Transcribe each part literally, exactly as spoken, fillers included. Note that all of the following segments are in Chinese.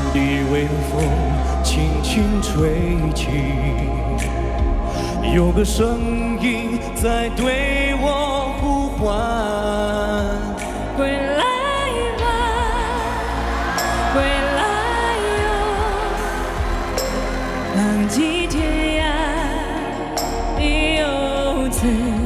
的微风轻轻吹起，有个声音在对我呼唤。 归来吧，归来哟，浪迹天涯的游子。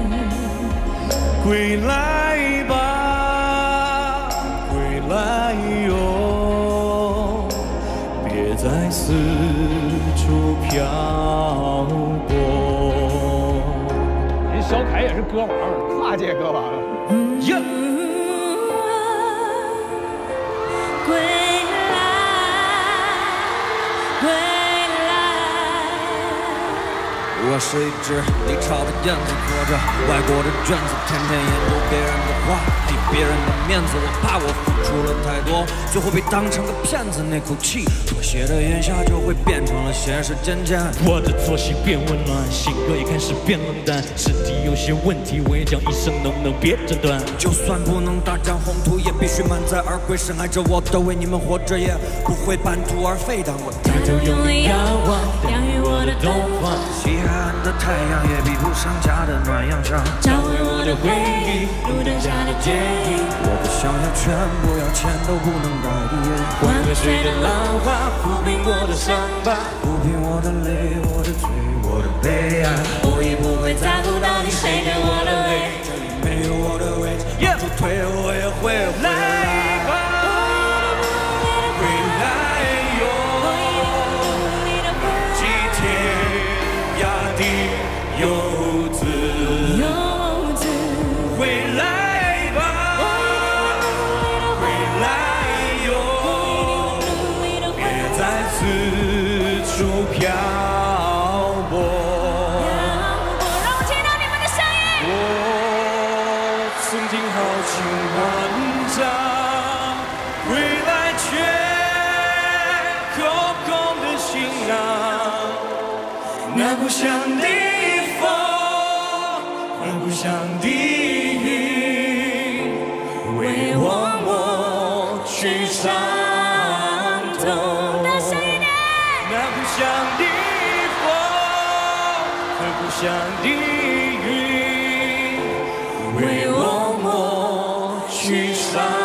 归来吧，归来哟，别再四处漂泊。 人小凯也是歌王，跨界歌王。 呀、 归来，归来。 我是一只离巢的燕子，裹着外国的卷子，天天研究别人的话，给别人的面子。我怕我付出了太多，最后被当成个骗子。那口气妥协的咽下，就会变成了现实渐渐。 我的作息变温暖，性格也开始变冷淡，身体有些问题，我也叫医生能不能别诊断？ 就算不能大展宏图，也必须满载而归。深爱着我的，为你们活着，也不会半途而废。当我抬头用力仰望，养育我的东方。 西海岸的太阳也比不上家的暖阳上， 找回我的回忆，路灯下的剪影。 我不想要全部，要钱都不能代替。 万水的浪花抚平我的伤疤， 抚平我的泪，我的罪，我的悲哀。 我已不会在乎到底谁给我的泪。 这里没有我的位置，不退我也会回来。 回来哟，几天涯的游子， 游子， 回来吧，回来哟，别再四处漂泊。 让我听到你们的声音。 我曾经豪情万丈，归来却空空的行囊。那故乡的风，那故乡的云，为我抹去伤痛。 大声一点！ 那故乡的风和故乡的云，为我抹去伤